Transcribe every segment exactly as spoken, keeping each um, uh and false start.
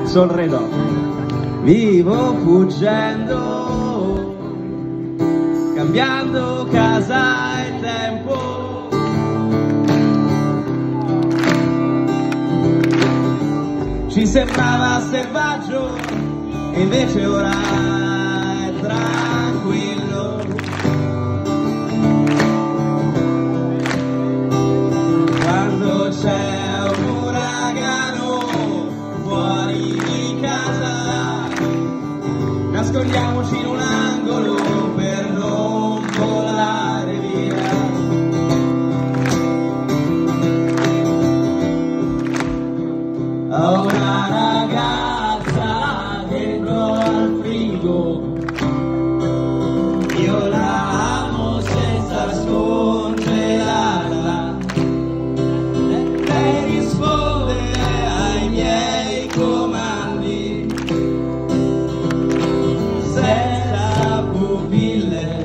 Sorrido. Vivo fuggendo, cambiando casa e tempo. Ci sembrava selvaggio e invece ora è tranquillo. Quando c'è un uragano fuori di casa, nascondiamoci in un angolo per non volare via. Ho una ragazza dentro al frigo, io la amo senza scongelarla. Lei risponde ai miei comandi senza pupille.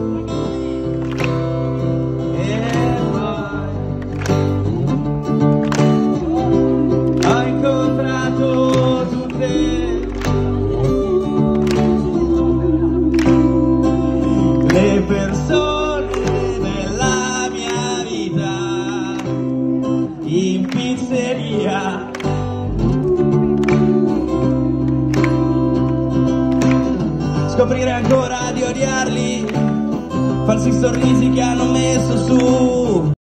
E poi ho incontrato tutte le persone della mia vita in pizzeria. Scoprire ancora di odiarli, falsi sorrisi che hanno messo su